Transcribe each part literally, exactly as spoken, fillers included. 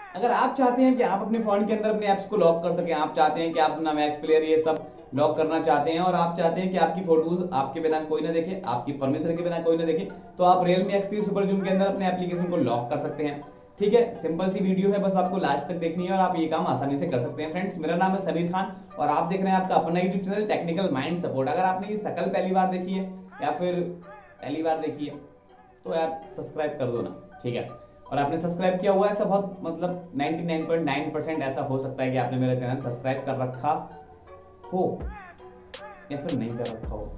अगर आप चाहते हैं कि आप अपने फोन के अंदर अपने ऐप्स को लॉक कर सकें, आप चाहते हैं कि आप अपना मैक्स प्लेयर ये सब लॉक करना चाहते हैं और आप चाहते हैं कि आपकी फोटोज आपके बिना कोई ना देखे, आपकी परमिशन के बिना कोई ना देखे, तो आप Realme X three super zoom के अंदर अपने एप्लीकेशन को लॉक कर सकते हैं। ठीक है, सिंपल सी वीडियो है, बस आपको लास्ट तक देखनी है और आप ये काम आसानी से कर सकते हैं। फ्रेंड्स, मेरा नाम है समीर खान और आप देख रहे हैं आपका अपना YouTube channel technical mind support. अगर आपने ये शकल पहली बार देखी है या फिर पहली बार देखी है तो यार सब्सक्राइब कर दो ना, ठीक है। और आपने सब्सक्राइब किया हुआ है ऐसा बहुत मतलब निन्यानवे पॉइंट नौ परसेंट ऐसा हो सकता है कि आपने मेरा चैनल सब्सक्राइब कर रखा हो या फिर नहीं कर रखा हो,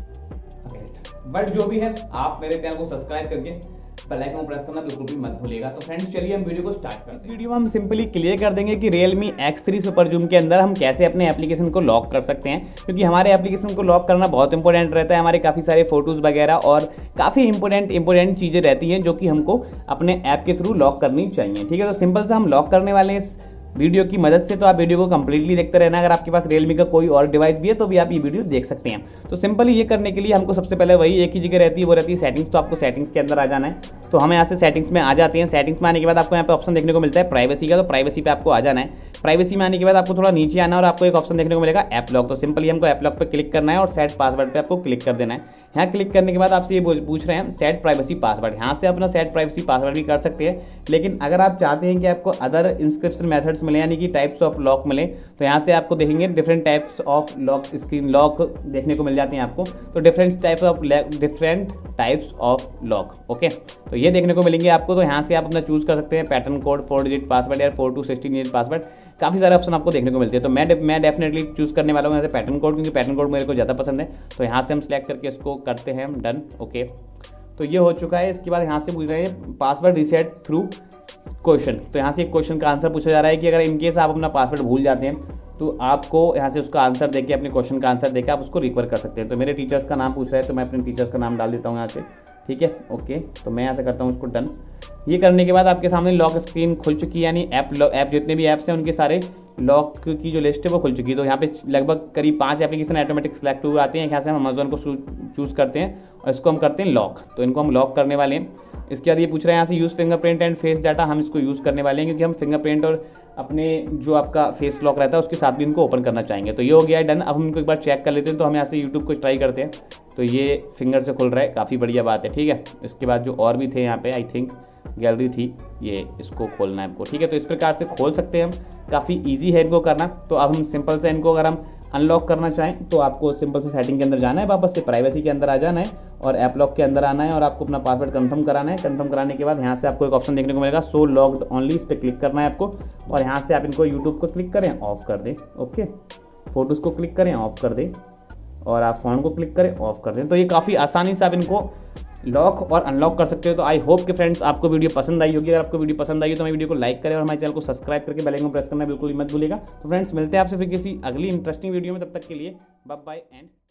बट जो भी है आप मेरे चैनल को सब्सक्राइब करके बेल आइकन को प्रेस करना बिल्कुल भी मत भूलिएगा। तो फ्रेंड्स चलिए हम वीडियो को स्टार्ट करते हैं। वीडियो में हम सिंपली क्लियर कर देंगे कि Realme X three super zoom के अंदर हम कैसे अपने एप्लीकेशन को लॉक कर सकते हैं, क्योंकि हमारे एप्लीकेशन को लॉक करना बहुत इंपॉर्टेंट रहता है। हमारे काफ़ी सारे फोटोज़ वगैरह और काफ़ी इंपॉर्टेंट इंपॉर्टेंट चीज़ें रहती हैं जो कि हमको अपने ऐप के थ्रू लॉक करनी चाहिए। ठीक है, तो सिंपल से हम लॉक करने वाले हैं इस वीडियो की मदद से, तो आप वीडियो को कंप्लीटली देखते रहना। अगर आपके पास Realme का कोई और डिवाइस भी है तो भी आप ये वीडियो देख सकते हैं। तो सिंपली ये करने के लिए हमको सबसे पहले वही एक ही जगह रहती है, वो रहती है सेटिंग्स। तो आपको सेटिंग्स के अंदर आ जाना है। तो हम यहाँ से सेटिंग्स में आ जाते हैं। सेटिंग्स में आने के बाद आपको यहाँ पे ऑप्शन देखने को मिलता है प्राइवेसी का, तो प्राइवेसी पे आपको आ जाना है। प्राइवेसी में आने के बाद आपको थोड़ा नीचे आना है और आपको एक ऑप्शन देखने को मिलेगा ऐप लॉक। तो सिंपली हमको ऐप लॉक पे क्लिक करना है और सेट पासवर्ड पे आपको क्लिक कर देना है। यहाँ क्लिक करने के बाद आपसे ये पूछ रहे हैं सेट प्राइवेसी पासवर्ड। यहाँ से अपना सेट प्राइवेसी पासवर्ड भी कर सकते हैं, लेकिन अगर आप चाहते हैं कि आपको अदर इंस्क्रिप्शन मेथड्स मिले यानी कि टाइप्स ऑफ लॉक मिले, तो यहाँ से आपको देखेंगे different types of lock, screen lock देखने को मिल जाते हैं आपको। तो different types of different types of lock, okay, तो ये देखने को मिलेंगे आपको। तो यहाँ से आप अपना चूज कर सकते हैं pattern code, four digit password या four to sixteen digit password, काफ़ी सारे ऑप्शन आपको देखने को मिलते हैं। तो मैं मैं डेफिनेटली चूज करने वाला हूँ यहाँ से पैटर्न कोड, क्योंकि पैटर्न कोड मेरे को ज़्यादा पसंद है। तो यहाँ से हम सिलेक्ट करके इसको करते हैं डन, ओके। तो ये हो चुका है। इसके बाद यहाँ से पूछ रहे हैं पासवर्ड रीसेट थ्रू क्वेश्चन। तो यहाँ से एक क्वेश्चन का आंसर पूछा जा रहा है कि अगर इनकेस आप अपना पासवर्ड भूल जाते हैं तो आपको यहाँ से उसका आंसर देके, अपने क्वेश्चन का आंसर देके आप उसको रिकवर कर सकते हैं। तो मेरे टीचर्स का नाम पूछ रहा है तो मैं अपने टीचर्स का नाम डाल देता हूँ यहाँ से, ठीक है, ओके। तो मैं यहाँ से करता हूँ उसको डन। ये करने के बाद आपके सामने लॉक स्क्रीन खुल चुकी है, यानी ऐप ऐप जितने भी ऐप्स हैं उनके सारे लॉक की जो लिस्ट है वो खुल चुकी है। तो यहाँ पे लगभग करीब पांच एप्लीकेशन ऑटोमेटिक सेलेक्ट हुए आते हैं। यहाँ से हम अमेजोन को चूज करते हैं और इसको हम करते हैं लॉक। तो इनको हम लॉक करने वाले हैं। इसके बाद ये पूछ रहे हैं यहाँ से use fingerprint and face data, हम इसको यूज़ करने वाले हैं क्योंकि हम फिंगरप्रिंट और अपने जो आपका फेस लॉक रहता है उसके साथ भी इनको ओपन करना चाहेंगे। तो ये हो गया है डन। अब हम इनको एक बार चेक कर लेते हैं। तो हम यहाँ से यूट्यूब को ट्राई करते हैं। तो ये फिंगर से खुल रहा है, काफ़ी बढ़िया बात है, ठीक है। इसके बाद जो और भी थे यहाँ पे, आई थिंक गैलरी थी, ये इसको खोलना है आपको, ठीक है। तो इस प्रकार से खोल सकते हैं हम, काफ़ी ईजी है इनको करना। तो अब हम सिंपल से इनको अगर हम अनलॉक करना चाहें तो आपको सिंपल से सेटिंग के अंदर जाना है, वापस से प्राइवेसी के अंदर आ जाना है और ऐप लॉक के अंदर आना है और आपको अपना पासवर्ड कंफर्म कराना है। कंफर्म कराने के बाद यहाँ से आपको एक ऑप्शन देखने को मिलेगा सो लॉग्ड ओनली, इस पर क्लिक करना है आपको और यहाँ से आप इनको यूट्यूब को क्लिक करें, ऑफ कर दें, ओके। फोटोज़ को क्लिक करें, ऑफ कर दें और आप फ़ोन को क्लिक करें, ऑफ कर दें। तो ये काफ़ी आसानी से आप इनको लॉक और अनलॉक कर सकते हो। तो आई होप कि फ्रेंड्स आपको वीडियो पसंद आई होगी। अगर आपको वीडियो पसंद आई हो तो हमारी वीडियो को लाइक करें और हमारे चैनल को सब्सक्राइब करके बेल आइकन प्रेस करना बिल्कुल मत भूलिएगा। तो फ्रेंड्स मिलते हैं आपसे फिर किसी अगली इंटरेस्टिंग वीडियो में, तब तक के लिए बाय बाय एंड